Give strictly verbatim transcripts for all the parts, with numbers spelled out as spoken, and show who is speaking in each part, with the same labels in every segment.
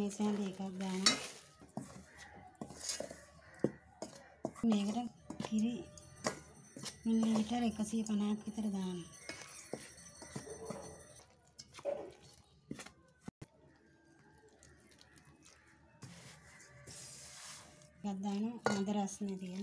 Speaker 1: මේස හැඳි එකක් දානවා. මේකට කිරි මිලිලීටර් එකසිය පනහක් විතර දානවා. එකක් දානවා මද රස්නේ තියෙන.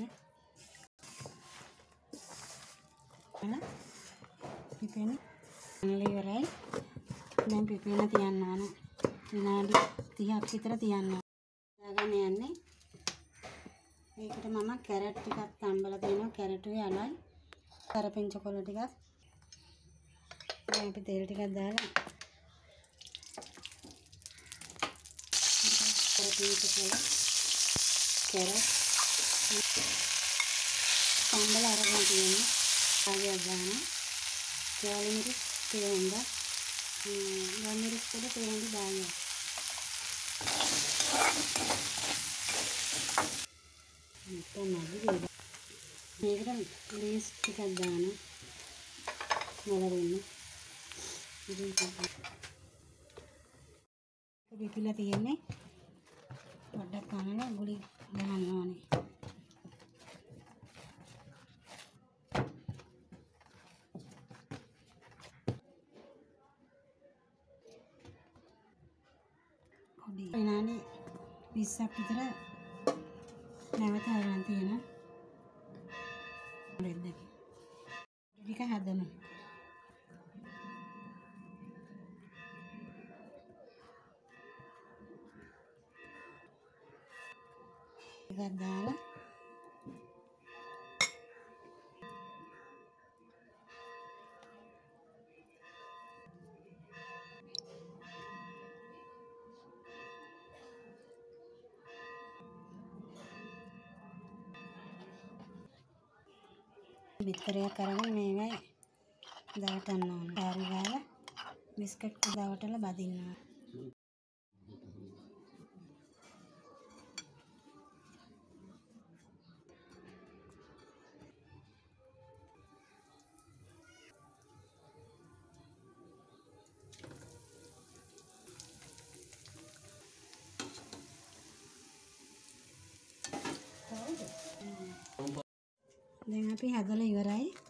Speaker 1: අන පිපෙන ඉවරයි. දැන් පිපෙන තියන්න ඕන. විනාඩි තිහක් විතර තියන්න ඕන. දාගන්න යන්නේ. ඒකට මම කැරට් ටිකක් තම්බලා තියෙනවා. කැරටුයි අලයි කරපිංච කොළ ටිකක්. දැන් අපි තෙල් ටිකක් දාලා කරපිංච කොළ කැරට් තම්බලා අරගෙන තියෙනවා. ආගියක් දානවා. කෑලි මිරිස් තේරෙන්ද? ගම් මිරිස් පොඩි තේරෙන්ද දානවා. මේකට ලේස් ටිකක් දානවා. මලරෙන්න. ඉතින් පිපිලා තියෙන්නේ. පොඩ්ඩක් කනලා ගුලි ගහන්න ඕනේ. පොඩි විනාඩි විස්සක් විතර නැවත අරන් තියෙනවා. දෙන්න. ටික හදමු. ටිකක් දාලා බිත්තරයක් අරගෙන මේවයි දාටන්න ඕන. ඩාරි ගාලා බිස්කට් දවටලා බදින්න ඕන. දැන් අපි හදලා ඉවරයි.